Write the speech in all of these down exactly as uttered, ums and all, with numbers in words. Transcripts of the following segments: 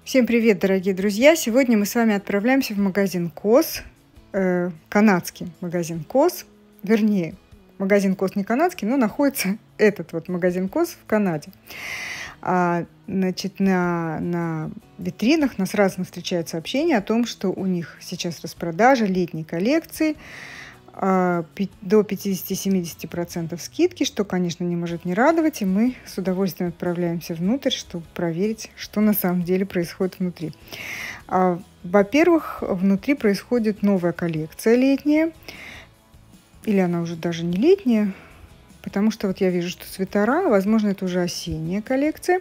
Всем привет, дорогие друзья! Сегодня мы с вами отправляемся в магазин Кос, э, канадский магазин Кос, вернее, магазин Кос не канадский, но находится этот вот магазин Кос в Канаде. А, значит, на, на витринах нас сразу встречает сообщение о том, что у них сейчас распродажа летней коллекции, до пятидесяти-семидесяти процентов скидки, что, конечно, не может не радовать, и мы с удовольствием отправляемся внутрь, чтобы проверить, что на самом деле происходит внутри. Во-первых, внутри происходит новая коллекция летняя, или она уже даже не летняя, потому что вот я вижу, что свитера, возможно, это уже осенняя коллекция.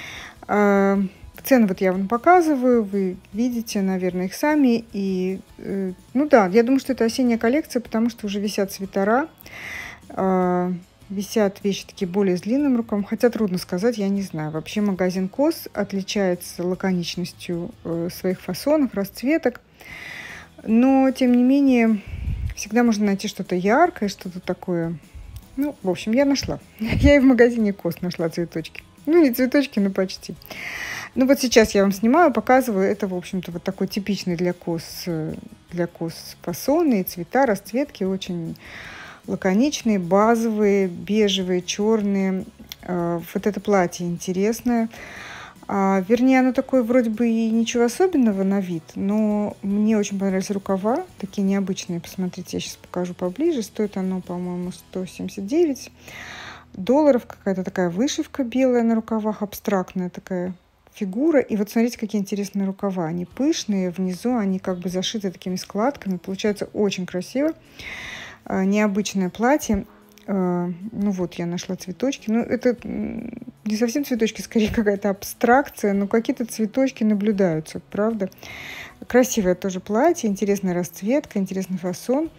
Цены вот я вам показываю, вы видите, наверное, их сами. И, э, ну да, я думаю, что это осенняя коллекция, потому что уже висят свитера, э, висят вещи такие более с длинным рукавом. Хотя трудно сказать, я не знаю. Вообще магазин Кос отличается лаконичностью э, своих фасонов, расцветок. Но, тем не менее, всегда можно найти что-то яркое, что-то такое. Ну, в общем, я нашла. Я и в магазине Кос нашла цветочки. Ну, не цветочки, но почти. Ну вот сейчас я вам снимаю, показываю. Это, в общем-то, вот такой типичный для кос, для кос фасоны, цвета, расцветки очень лаконичные, базовые, бежевые, черные. Вот это платье интересное. Вернее, оно такое вроде бы и ничего особенного на вид, но мне очень понравились рукава, такие необычные. Посмотрите, я сейчас покажу поближе. Стоит оно, по-моему, сто семьдесят девять долларов. Какая-то такая вышивка белая на рукавах, абстрактная такая фигура. И вот смотрите, какие интересные рукава. Они пышные, внизу они как бы зашиты такими складками. Получается очень красиво. Необычное платье. Ну вот, я нашла цветочки. Ну, это не совсем цветочки, скорее какая-то абстракция, но какие-то цветочки наблюдаются, правда? Красивое тоже платье, интересная расцветка, интересный фасон.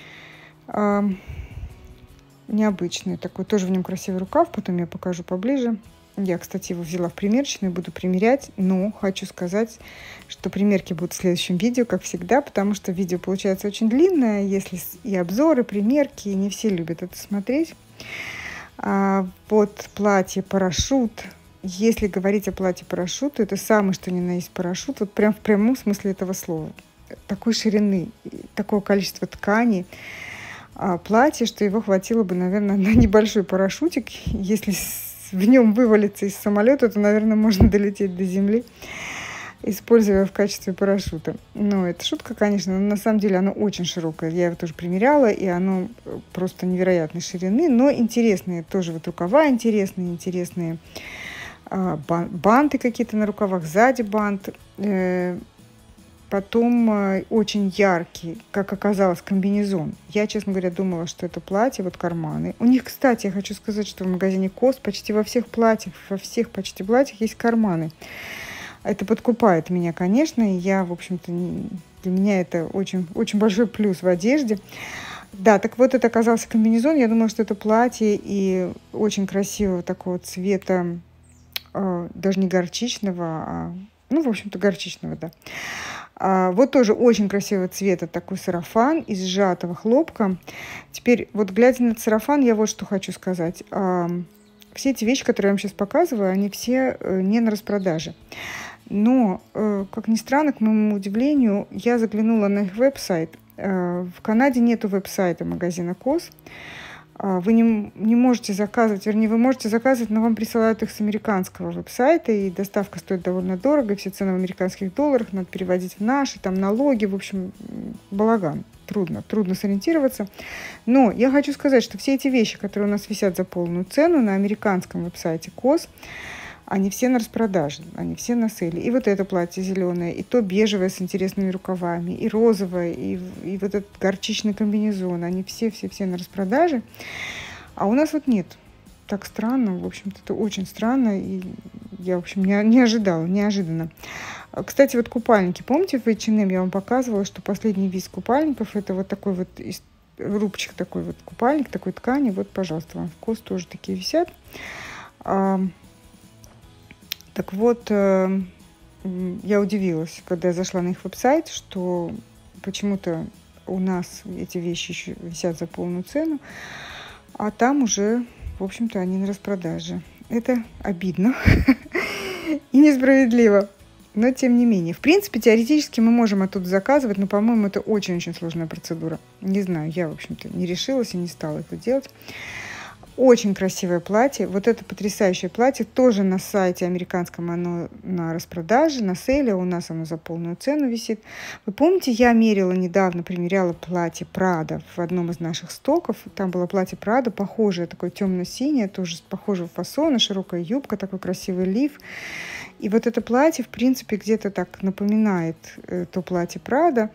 Необычный такой, тоже в нем красивый рукав, потом я покажу поближе. Я, кстати, его взяла в примерочную, буду примерять, но хочу сказать, что примерки будут в следующем видео, как всегда, потому что видео получается очень длинное, если и обзоры, примерки, и не все любят это смотреть. А вот платье парашют. Если говорить о платье парашют, то это самый что ни на есть парашют, вот прям в прямом смысле этого слова. Такой ширины, такого количества ткани. Платье, что его хватило бы, наверное, на небольшой парашютик. Если в нем вывалиться из самолета, то, наверное, можно долететь до земли, используя в качестве парашюта. Но это шутка, конечно, но на самом деле оно очень широкое. Я его тоже примеряла, и оно просто невероятной ширины, но интересные тоже вот рукава интересные, интересные банты какие-то на рукавах, сзади бант. Потом э, очень яркий, как оказалось, комбинезон. Я, честно говоря, думала, что это платье, вот карманы. У них, кстати, я хочу сказать, что в магазине Кос почти во всех платьях, во всех почти платьях есть карманы. Это подкупает меня, конечно, и я, в общем-то, для меня это очень, очень большой плюс в одежде. Да, так вот это оказался комбинезон. Я думала, что это платье, и очень красивого такого цвета, э, даже не горчичного, а, ну, в общем-то, горчичного, да. А, вот тоже очень красивого цвета такой сарафан из сжатого хлопка. Теперь, вот глядя на сарафан, я вот что хочу сказать. А, все эти вещи, которые я вам сейчас показываю, они все э, не на распродаже. Но, э, как ни странно, к моему удивлению, я заглянула на их веб-сайт. Э, в Канаде нету веб-сайта магазина Кос. Вы не, не можете заказывать, вернее, вы можете заказывать, но вам присылают их с американского веб-сайта, и доставка стоит довольно дорого, все цены в американских долларах, надо переводить в наши, там налоги, в общем, балаган. Трудно, трудно сориентироваться. Но я хочу сказать, что все эти вещи, которые у нас висят за полную цену на американском веб-сайте Кос, они все на распродаже, они все на сейле. И вот это платье зеленое, и то бежевое с интересными рукавами, и розовое, и, и вот этот горчичный комбинезон. Они все-все-все на распродаже. А у нас вот нет. Так странно, в общем-то, это очень странно. И я, в общем, не, не ожидала, неожиданно. Кстати, вот купальники. Помните, в эйч энд эм я вам показывала, что последний вид купальников, это вот такой вот рубчик, такой вот купальник, такой ткани. Вот, пожалуйста, вам в Кос тоже такие висят. Так вот, э, я удивилась, когда я зашла на их веб-сайт, что почему-то у нас эти вещи еще висят за полную цену, а там уже, в общем-то, они на распродаже. Это обидно и несправедливо. Но тем не менее. В принципе, теоретически мы можем оттуда заказывать, но, по-моему, это очень-очень сложная процедура. Не знаю, я, в общем-то, не решилась и не стала это делать. Очень красивое платье. Вот это потрясающее платье тоже на сайте американском, оно на распродаже, на сейле. У нас оно за полную цену висит. Вы помните, я мерила недавно, примеряла платье Прада в одном из наших стоков. Там было платье Прада, похожее, такое темно-синее, тоже похожего фасона, широкая юбка, такой красивый лиф. И вот это платье, в принципе, где-то так напоминает э, то платье Прада.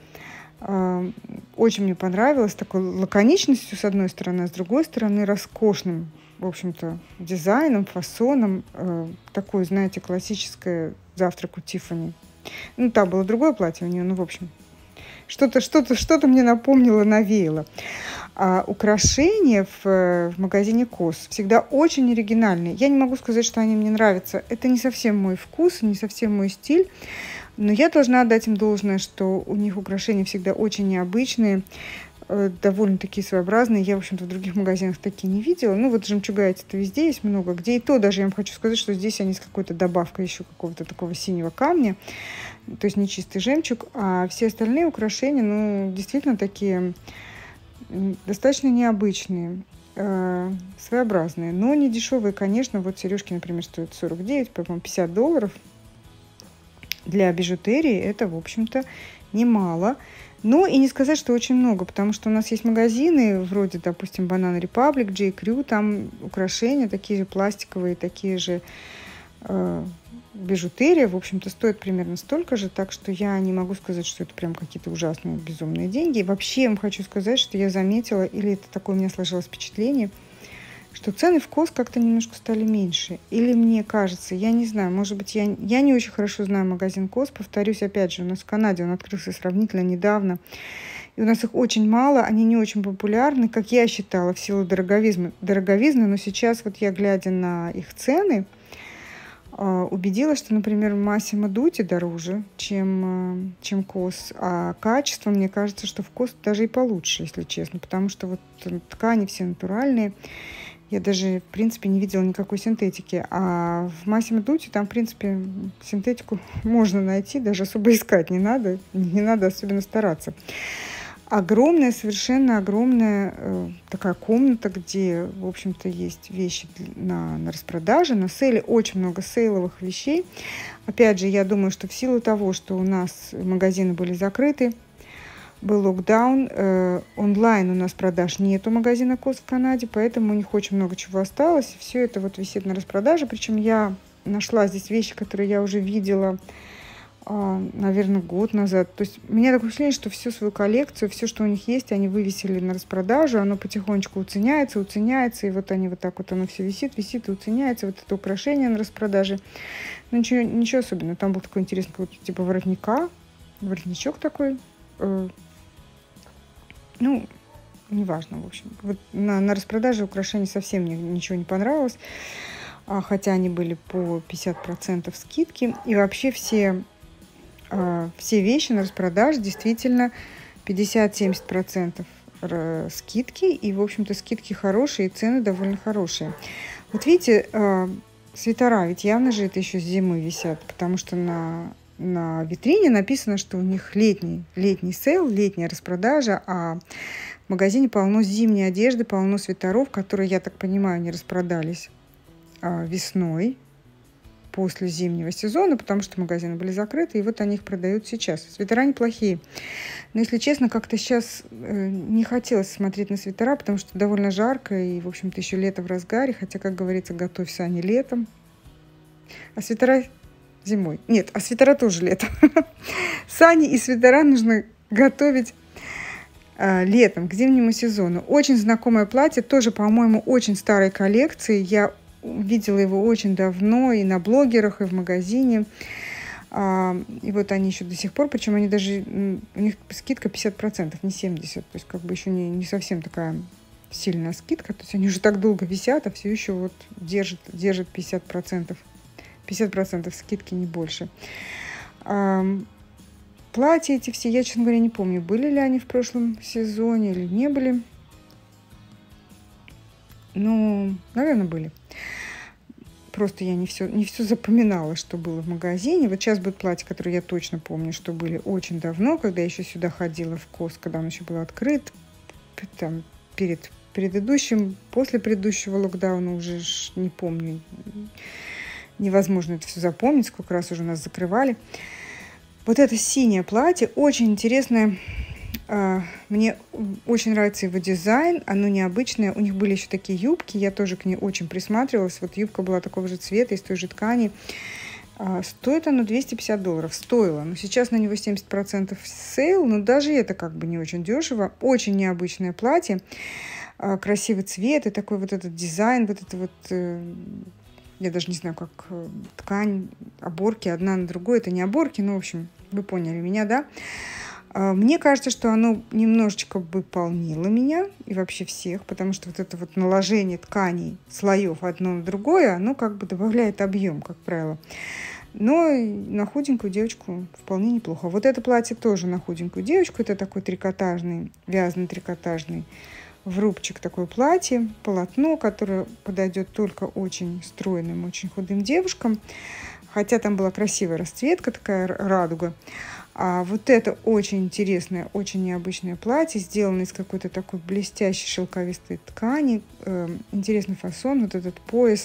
Очень мне понравилось, такой лаконичностью с одной стороны, а с другой стороны роскошным, в общем-то, дизайном, фасоном. Такое, знаете, классическое завтрак у Тиффани. Ну, там было другое платье у нее, ну, в общем, что-то что-то, что-то мне напомнило, навеяло. А украшения в, в магазине Кос всегда очень оригинальные. Я не могу сказать, что они мне нравятся. Это не совсем мой вкус, не совсем мой стиль. Но я должна отдать им должное, что у них украшения всегда очень необычные, довольно-таки своеобразные. Я, в общем-то, в других магазинах такие не видела. Ну, вот жемчуга эти-то везде есть много. Где и то даже я вам хочу сказать, что здесь они с какой-то добавкой еще какого-то такого синего камня. То есть не чистый жемчуг. А все остальные украшения, ну, действительно такие достаточно необычные, э, своеобразные. Но не дешевые, конечно. Вот сережки, например, стоят сорок девять, по-моему, пятьдесят долларов. Для бижутерии это, в общем-то, немало. Но и не сказать, что очень много, потому что у нас есть магазины, вроде, допустим, Banana Republic, J. Crew, там украшения такие же пластиковые, такие же э, бижутерия, в общем-то, стоят примерно столько же, так что я не могу сказать, что это прям какие-то ужасные, безумные деньги. И вообще я вам хочу сказать, что я заметила, или это такое у меня сложилось впечатление, что цены в Кос как-то немножко стали меньше. Или мне кажется, я не знаю, может быть, я, я не очень хорошо знаю магазин Кос. Повторюсь, опять же, у нас в Канаде он открылся сравнительно недавно. И у нас их очень мало, они не очень популярны, как я считала, в силу дороговизны. дороговизны. Но сейчас, вот я глядя на их цены, убедилась, что, например, Massimo Dutti дороже, чем, чем Кос. А качество, мне кажется, что в Кос даже и получше, если честно. Потому что вот ткани все натуральные. Я даже, в принципе, не видела никакой синтетики. А в Massimo Dutti там, в принципе, синтетику можно найти, даже особо искать не надо. Не надо особенно стараться. Огромная, совершенно огромная э, такая комната, где, в общем-то, есть вещи на, на распродаже, на сейле. Очень много сейловых вещей. Опять же, я думаю, что в силу того, что у нас магазины были закрыты, был локдаун, э, онлайн у нас продаж нету магазина Кос в Канаде, поэтому у них очень много чего осталось. Все это вот висит на распродаже. Причем я нашла здесь вещи, которые я уже видела, э, наверное, год назад. То есть у меня такое впечатление, что всю свою коллекцию, все, что у них есть, они вывесили на распродажу. Оно потихонечку уценяется, уценяется. И вот они вот так вот, оно все висит, висит и уценяется. Вот это украшение на распродаже. Ну, ничего, ничего особенного. Там был такой интересный какой-то типа воротника. Воротничок такой. Э, Ну, неважно, в общем. Вот на, на распродаже украшений совсем мне ничего не понравилось. А, хотя они были по пятьдесят процентов скидки. И вообще все, а, все вещи на распродаже действительно пятьдесят-семьдесят процентов скидки. И, в общем-то, скидки хорошие, и цены довольно хорошие. Вот видите, а, свитера, ведь явно же это еще с зимы висят, потому что на... На витрине написано, что у них летний, летний сейл, летняя распродажа, а в магазине полно зимней одежды, полно свитеров, которые, я так понимаю, не распродались а, весной, после зимнего сезона, потому что магазины были закрыты, и вот они их продают сейчас. Свитера неплохие. Но, если честно, как-то сейчас э, не хотелось смотреть на свитера, потому что довольно жарко, и, в общем-то, еще лето в разгаре, хотя, как говорится, готовься они летом. А свитера... Зимой. Нет, а свитера тоже летом. Сани и свитера нужно готовить а, летом, к зимнему сезону. Очень знакомое платье, тоже, по-моему, очень старой коллекции. Я видела его очень давно и на блогерах, и в магазине. А, и вот они еще до сих пор, причем они даже, у них скидка пятьдесят процентов, не семьдесят процентов. То есть как бы еще не, не совсем такая сильная скидка. То есть они уже так долго висят, а все еще вот держат, держат пятьдесят процентов. пятьдесят процентов скидки, не больше. А, платья эти все, я, честно говоря, не помню, были ли они в прошлом сезоне или не были. Ну, наверное, были. просто я не все, не все запоминала, что было в магазине. Вот сейчас будет платье, которое я точно помню, что были очень давно, когда я еще сюда ходила в КОС, когда он еще был открыт, там, перед предыдущим, после предыдущего локдауна, уже не помню. Невозможно это все запомнить, сколько раз уже нас закрывали. Вот это синее платье, очень интересное. Мне очень нравится его дизайн, оно необычное. У них были еще такие юбки, я тоже к ней очень присматривалась. Вот юбка была такого же цвета, из той же ткани. Стоит оно двести пятьдесят долларов, стоило. Но сейчас на него семьдесят процентов сейл, но даже это как бы не очень дешево. Очень необычное платье, красивый цвет и такой вот этот дизайн, вот это вот... Я даже не знаю, как ткань, оборки одна на другой. Это не оборки, но, в общем, вы поняли меня, да? Мне кажется, что оно немножечко выполнило меня и вообще всех, потому что вот это вот наложение тканей, слоев одно на другое, оно как бы добавляет объем, как правило. Но на худенькую девочку вполне неплохо. Вот это платье тоже на худенькую девочку. Это такой трикотажный, вязаный трикотажный врубчик, такое платье, полотно, которое подойдет только очень стройным, очень худым девушкам. Хотя там была красивая расцветка, такая радуга. А вот это очень интересное, очень необычное платье, сделано из какой-то такой блестящей шелковистой ткани. Э, интересный фасон, вот этот пояс.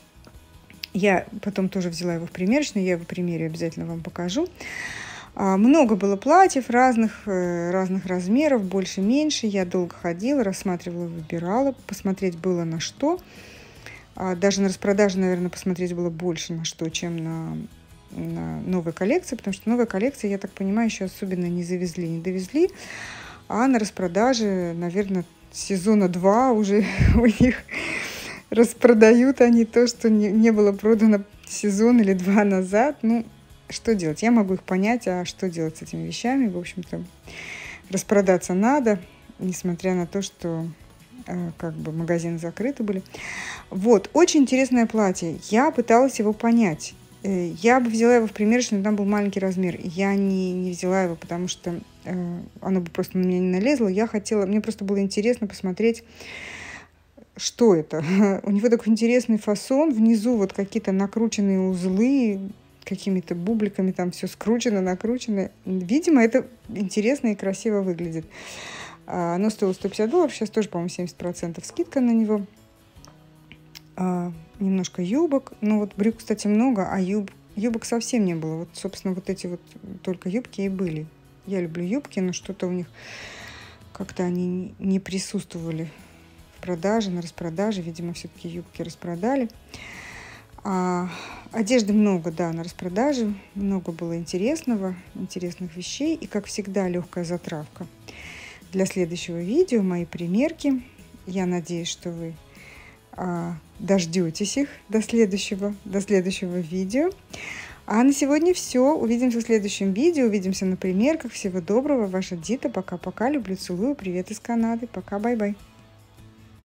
Я потом тоже взяла его в примерочную, я его примерю, обязательно вам покажу. А, много было платьев разных, э, разных размеров, больше-меньше. Я долго ходила, рассматривала, выбирала. Посмотреть было на что. А, даже на распродаже, наверное, посмотреть было больше на что, чем на... на новой коллекции, потому что новая коллекция, я так понимаю, еще особенно не завезли, не довезли, а на распродаже, наверное, сезона два уже у них распродают они то, что не, не было продано сезон или два назад. Ну, что делать? Я могу их понять, а что делать с этими вещами? В общем-то, распродаться надо, несмотря на то, что э, как бы магазины закрыты были. Вот, очень интересное платье. Я пыталась его понять. Я бы взяла его в примерочную, там был маленький размер. Я не, не взяла его, потому что э, оно бы просто на меня не налезло. Я хотела, мне просто было интересно посмотреть, что это. У него такой интересный фасон. Внизу вот какие-то накрученные узлы, какими-то бубликами там все скручено, накручено. Видимо, это интересно и красиво выглядит. Оно стоило сто пятьдесят долларов, сейчас тоже, по-моему, семьдесят процентов скидка на него. Немножко юбок. Ну вот брюк, кстати, много, а юб, юбок совсем не было. Вот, собственно, вот эти вот только юбки и были. Я люблю юбки, но что-то у них как-то они не присутствовали в продаже, на распродаже. Видимо, все-таки юбки распродали. А, одежды много, да, на распродаже. Много было интересного, интересных вещей. И, как всегда, легкая затравка для следующего видео. Мои примерки. Я надеюсь, что вы а, дождетесь их до следующего, до следующего видео. А на сегодня все. Увидимся в следующем видео. Увидимся на примерках. Всего доброго. Ваша Дита. Пока-пока. Люблю, целую. Привет из Канады. Пока. Бай-бай.